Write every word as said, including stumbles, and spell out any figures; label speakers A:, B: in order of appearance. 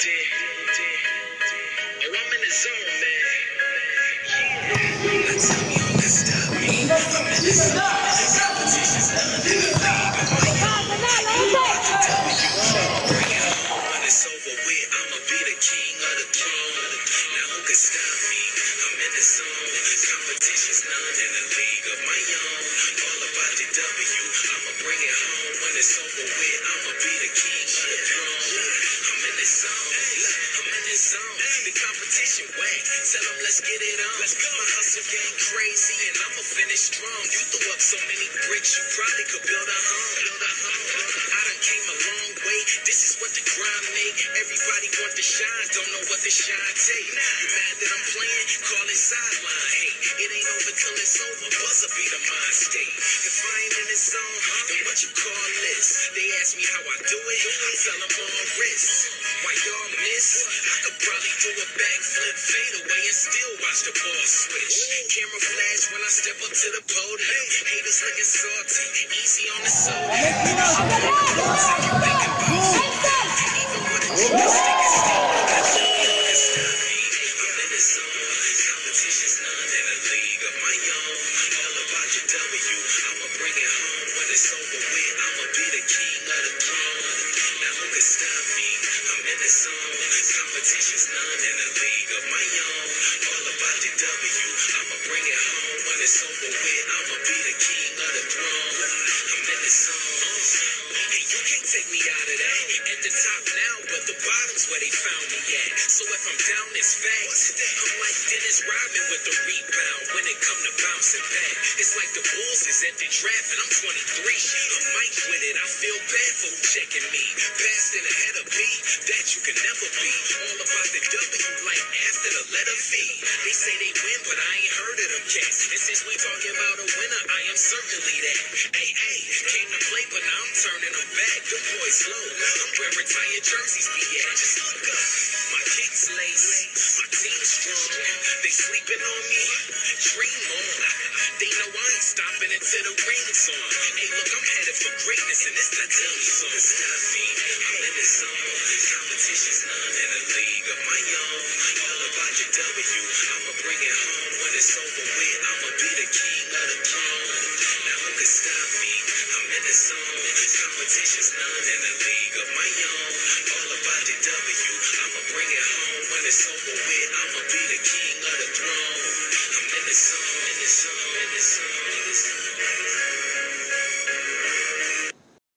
A: Oh, I'm in the zone, man. Now tell me who can stop me. I'm in the zone. Competition's none in the league of my own. About to W, I'ma bring it home. When it's over with, I'ma be the king of the throne. Now who can stop me? I'm in the zone. Competition's none in the league of my own. All about the W, I'ma bring it home. When it's over with, I'ma be the king of the throne. I'm in the zone. I'm in the zone. The competition whack. Tell them let's get it on. My hustle game crazy and I'ma finish strong. You threw up so many bricks, you probably could build a home. I done came a long way. This is what the grind make. Everybody want the shine, don't know what the shine take. You mad that I'm playing? Call it sideline. Hey, it ain't over till it's over. Buzzer be the mind state. If I ain't in the zone, then what you call this? They ask me how I do it. I tell them all wrist. Why y'all miss? I could probably do a backflip, fade away, and still watch the ball switch. Camera flash when I step up to the podium. Haters looking salty, easy on the soda. Maybe she put the clothes if you thinking about folding. Even with a chicken stick, it's still on that load. Don't stop me. I'm in the zone. Competition's none in a league of my own. All about your W, I'ma bring it home. When it's over with, I'ma be the king of the throne. Now who can stop me? I'm in the zone. Competition's none in a league of my own. All about the W, I'ma bring it home. When it's over with, I'ma be the king of the throne. I'm in the zone. And you can't take me out of that. At the top now, but the bottom's where they found me at. So if I'm down, it's facts. I'm like Dennis Rodman with the rebound when it come to bouncing back. It's like the Bulls is at the draft and I'm twenty-three. I'm Mike with it. I feel bad for who checking me. Passed in ahead of B, that you can never be. All about the W, like after the letter V. They say they win, but I ain't heard of them cats. And since we talking about a winner, I am certainly that. Hey, hey, came to play, but now I'm turning them back. The boys slow. I'm where retired jerseys be at. Just look up. My kicks lace. My team strong. They sleeping on me. Dream on. They know I ain't stopping until the ring's on. Hey, look, I'm headed for greatness, and it's not tell me so. Stop me. I'm in the zone. Competition's none in a league of my own. All about your W, I'ma bring it home. When it's over with, I'ma be the king of the throne. Now who can stop me? I'm in the zone. Competition's none in a league of my own. All about the W, I'ma bring it home. When it's over with, I'ma be the king of the throne. I'm in the zone, in the zone, in the zone, in the zone.